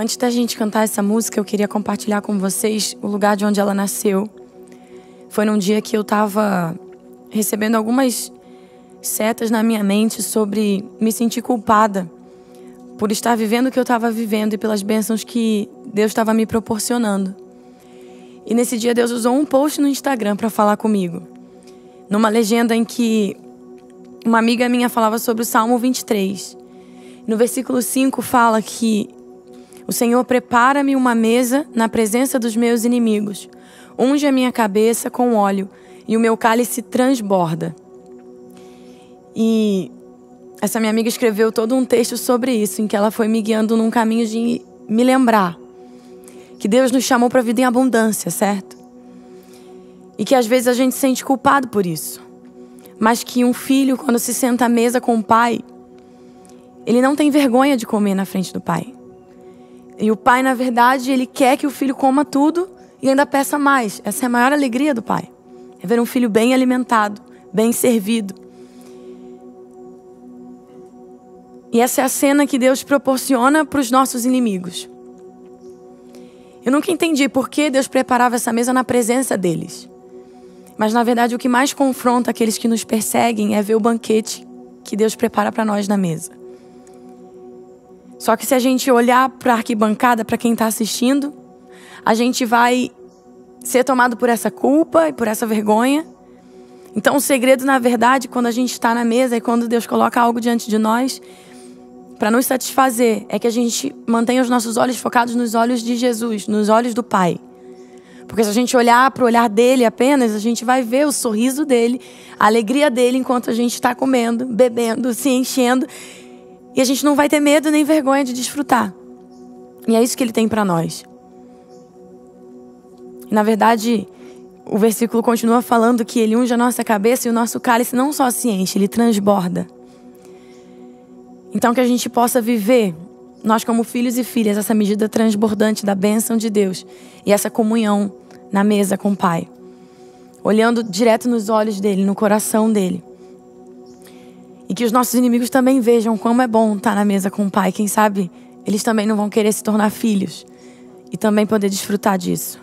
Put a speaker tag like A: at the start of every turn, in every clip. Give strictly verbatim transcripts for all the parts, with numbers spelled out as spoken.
A: Antes da gente cantar essa música, eu queria compartilhar com vocês o lugar de onde ela nasceu. Foi num dia que eu estava recebendo algumas setas na minha mente sobre me sentir culpada por estar vivendo o que eu estava vivendo e pelas bênçãos que Deus estava me proporcionando. E nesse dia Deus usou um post no Instagram para falar comigo. Numa legenda em que uma amiga minha falava sobre o Salmo vinte e três. No versículo cinco fala que o Senhor prepara-me uma mesa na presença dos meus inimigos. Unge a minha cabeça com óleo e o meu cálice transborda. E essa minha amiga escreveu todo um texto sobre isso, em que ela foi me guiando num caminho de me lembrar que Deus nos chamou para a vida em abundância, certo? E que às vezes a gente se sente culpado por isso. Mas que um filho, quando se senta à mesa com o pai, ele não tem vergonha de comer na frente do pai. E o pai, na verdade, ele quer que o filho coma tudo e ainda peça mais. Essa é a maior alegria do pai. É ver um filho bem alimentado, bem servido. E essa é a cena que Deus proporciona para os nossos inimigos. Eu nunca entendi por que Deus preparava essa mesa na presença deles. Mas, na verdade, o que mais confronta aqueles que nos perseguem é ver o banquete que Deus prepara para nós na mesa. Só que se a gente olhar para a arquibancada, para quem está assistindo, a gente vai ser tomado por essa culpa e por essa vergonha. Então, o segredo, na verdade, quando a gente está na mesa e quando Deus coloca algo diante de nós, para nos satisfazer, é que a gente mantenha os nossos olhos focados nos olhos de Jesus, nos olhos do Pai. Porque se a gente olhar para o olhar dele apenas, a gente vai ver o sorriso dele, a alegria dele enquanto a gente está comendo, bebendo, se enchendo. E a gente não vai ter medo nem vergonha de desfrutar. E é isso que ele tem para nós. E, na verdade, o versículo continua falando que ele unge a nossa cabeça e o nosso cálice não só se enche, ele transborda. Então que a gente possa viver, nós como filhos e filhas, essa medida transbordante da bênção de Deus e essa comunhão na mesa com o Pai. Olhando direto nos olhos dele, no coração dele. E que os nossos inimigos também vejam como é bom estar na mesa com o Pai. Quem sabe eles também não vão querer se tornar filhos e também poder desfrutar disso.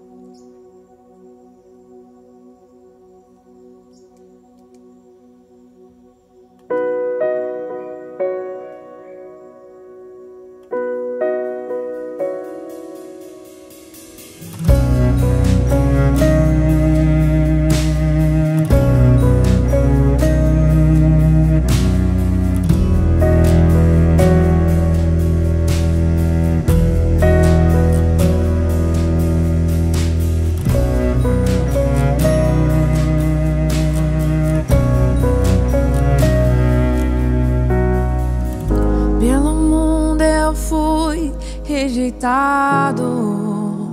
B: Rejeitado,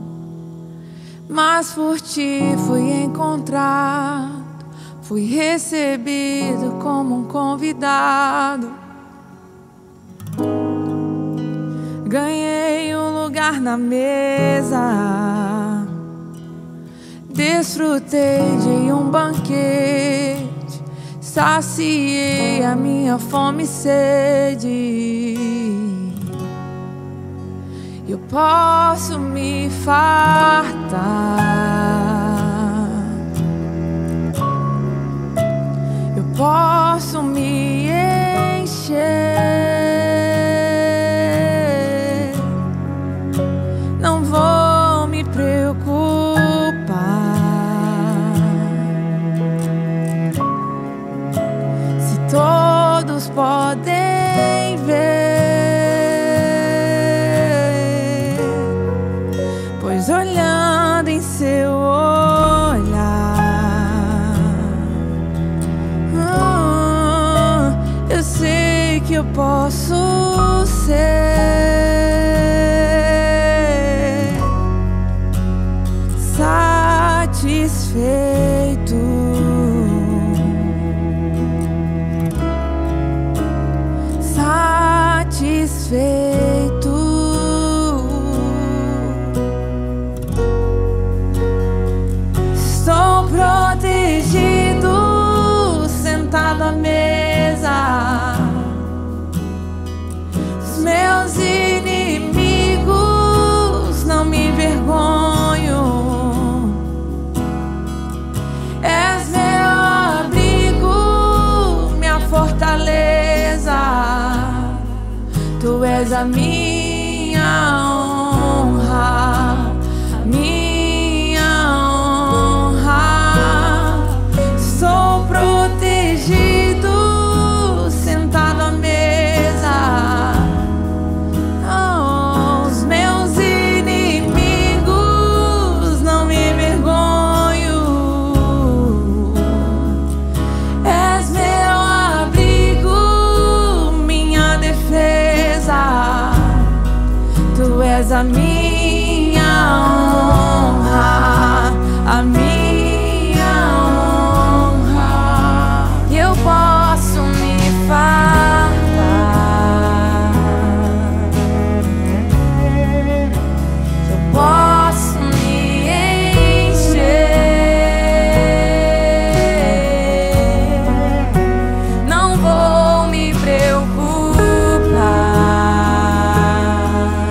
B: mas por ti fui encontrado, fui recebido como um convidado. Ganhei um lugar na mesa, desfrutei de um banquete, saciei a minha fome e sede. Eu posso me fartar, eu posso me encher, não vou me preocupar se todos podem ver. Olhando em seu olhar, oh, eu sei que eu posso ser satisfeito, satisfeito. Protegido, sentado à mesa, os meus inimigos Tu és a minha honra, minha honra. Sou protegido, sentado à mesa. Oh, os meus inimigos, não me envergonho. És meu abrigo, minha defesa. Tu és a minha honra, a minha honra. E eu posso me fartar, eu posso me encher. Não vou me preocupar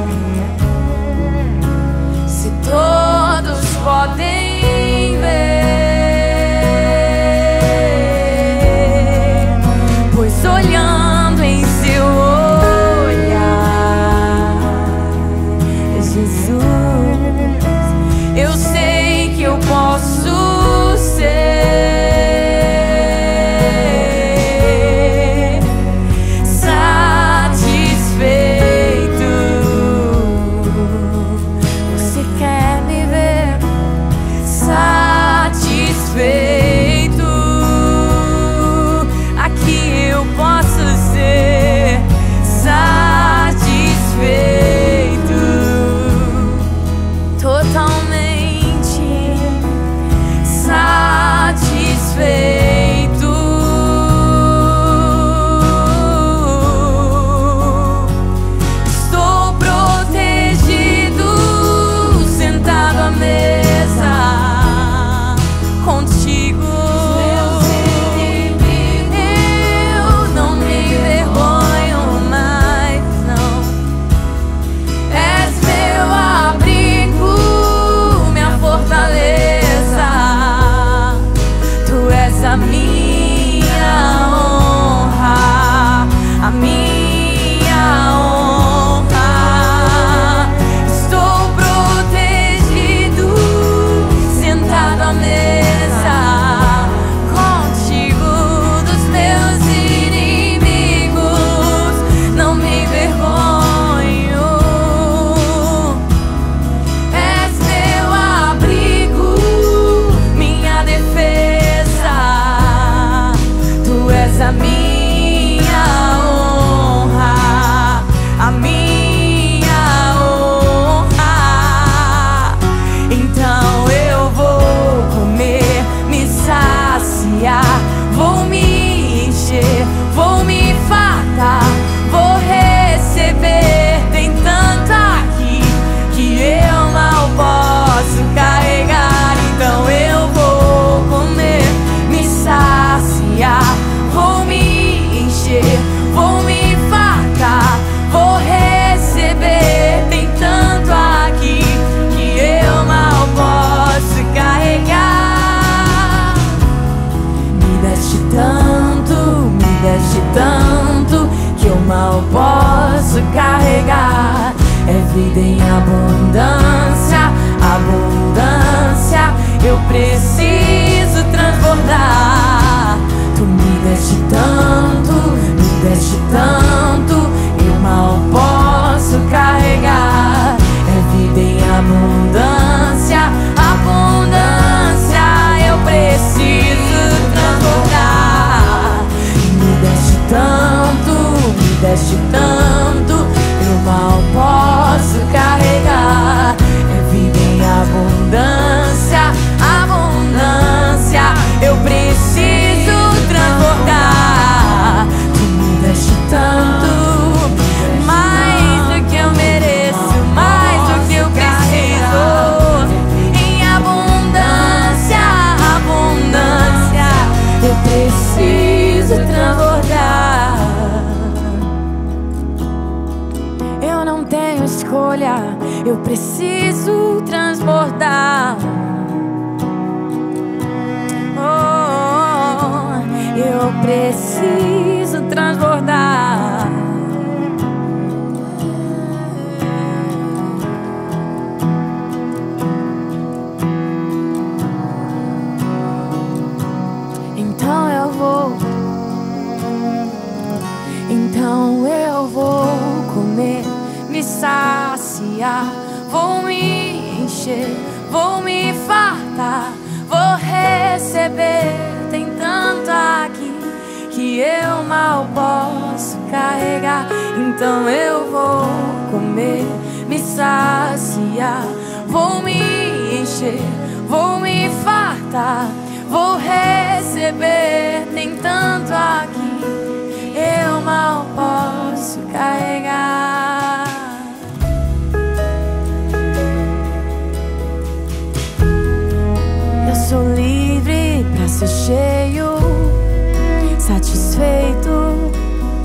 B: se todos podem ver, pois olhando em seu olhar, Jesus, eu sei que eu posso ser satisfeito. Você quer me ver satisfeito? Aqui eu posso ser satisfeito totalmente satisfeito. Estou protegido, sentado à mesa contigo. Eu não me envergonho mais, não. És meu abrigo, minha fortaleza. Tu és a minha honra, a minha honra. Estou protegido, sentado à mesa contigo. Dos meus inimigos, não me envergonho. És meu abrigo, minha defesa. Tu és a minha honra, a minha honra. Então eu vou comer, me saciar, vou me encher, vou me fartar, vou receber. Tem tanto aqui que eu mal posso carregar. Então eu vou comer, me saciar, vou me encher, vou me fartar, vou receber. Tem tanto aqui que eu mal posso carregar. Me deste tanto, me deste tanto que eu mal posso carregar. É vida em abundância, abundância. Eu preciso transbordar. Tu me deste tanto, me deste tanto, eu mal posso carregar. É vida em abundância, abundância. Eu preciso transbordar. Me deste tanto, me deste tanto, eu mal posso carregar. É vida em abundância, abundância. Eu preciso transbordar. Tu me deste tanto, mais do que eu mereço, mais do que eu preciso. Em abundância, abundância. Eu preciso transbordar. Eu não tenho escolha, eu preciso transbordar. Oh, eu preciso transbordar.
A: me saciar, vou me encher, vou me fartar, vou receber. Tem tanto aqui que eu mal posso carregar. Então eu vou comer, me saciar, vou me encher, vou me fartar, vou receber. Tem tanto aqui, eu mal posso carregar. Eu sou livre pra ser cheio, satisfeito.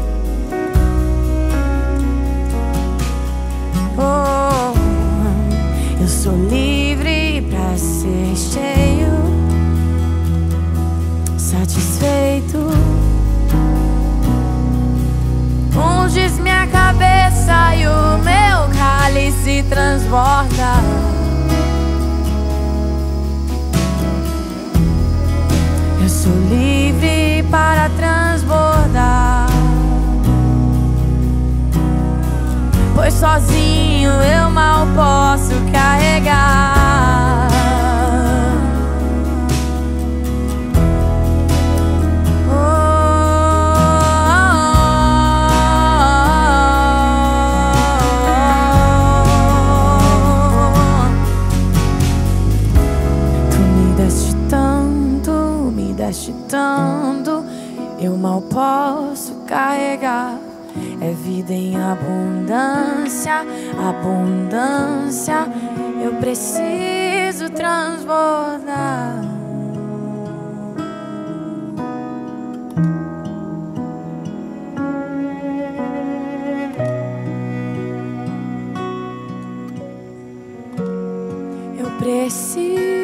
A: Oh, eu sou livre pra ser cheio, satisfeito. Unges minha cabeça e o meu cálice transborda. Eu sou livre para transbordar, pois sozinho eu mal posso carregar. Tanto, eu mal posso carregar. É vida em abundância, abundância. Eu preciso transbordar. Eu preciso